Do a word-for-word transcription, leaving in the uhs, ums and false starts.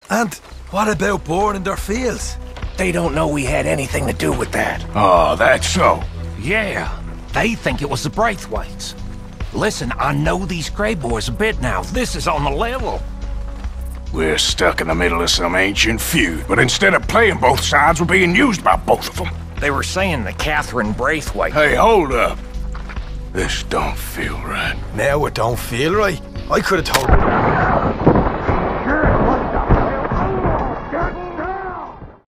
And what about burning their fields? They don't know we had anything to do with that. Oh, that's so. Yeah, they think it was the Braithwaites. Listen, I know these Grey boys a bit now. This is on the level. We're stuck in the middle of some ancient feud, but instead of playing both sides, we're being used by both of them. They were saying that Catherine Braithwaite... Hey, hold up. This don't feel right. Now it don't feel right. I could have told